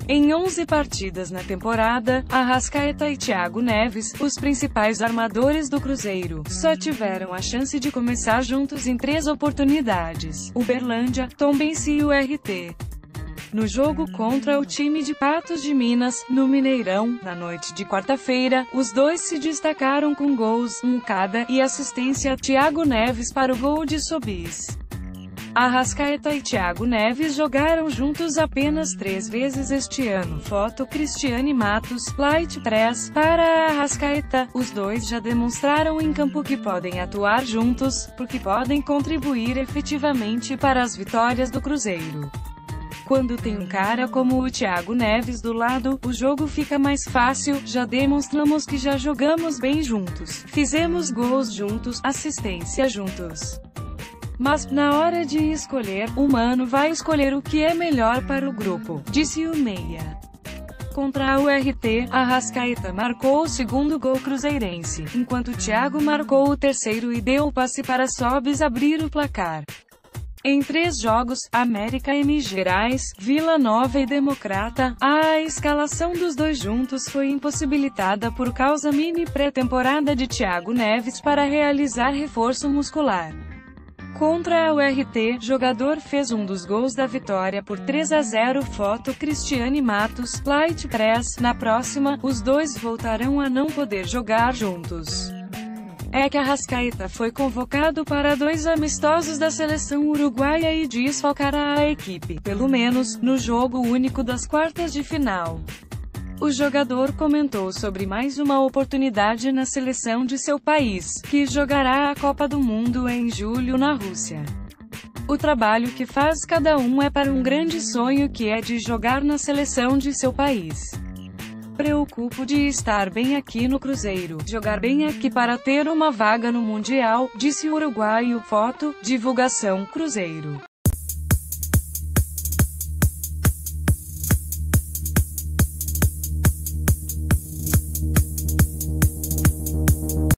Em 11 partidas na temporada, Arrascaeta e Thiago Neves, os principais armadores do Cruzeiro, só tiveram a chance de começar juntos em 3 oportunidades: Uberlândia, Tombense e o RT. No jogo contra o time de Patos de Minas, no Mineirão, na noite de quarta-feira, os dois se destacaram com gols, um cada, e assistência. Thiago Neves para o gol de Sobis. Arrascaeta e Thiago Neves jogaram juntos apenas 3 vezes este ano. Foto Cristiane Matos, Light Press. Para Arrascaeta, os dois já demonstraram em campo que podem atuar juntos, porque podem contribuir efetivamente para as vitórias do Cruzeiro. Quando tem um cara como o Thiago Neves do lado, o jogo fica mais fácil. Já demonstramos que já jogamos bem juntos. Fizemos gols juntos, assistência juntos. Mas, na hora de escolher, o Mano vai escolher o que é melhor para o grupo, disse o meia. Contra o RT, Arrascaeta marcou o segundo gol cruzeirense, enquanto Thiago marcou o terceiro e deu o passe para Sobis abrir o placar. Em 3 jogos, América e Minas Gerais, Vila Nova e Democrata, a escalação dos dois juntos foi impossibilitada por causa mini pré-temporada de Thiago Neves para realizar reforço muscular. Contra o RT, jogador fez um dos gols da vitória por 3-0. Foto Cristiane Matos, Light Press. Na próxima, os dois voltarão a não poder jogar juntos. É que Arrascaeta foi convocado para 2 amistosos da seleção uruguaia e desfalcará a equipe, pelo menos, no jogo único das quartas de final. O jogador comentou sobre mais uma oportunidade na seleção de seu país, que jogará a Copa do Mundo em julho na Rússia. O trabalho que faz cada um é para um grande sonho, que é de jogar na seleção de seu país. Preocupo de estar bem aqui no Cruzeiro, jogar bem aqui para ter uma vaga no Mundial, disse o uruguaio. Foto, divulgação, Cruzeiro.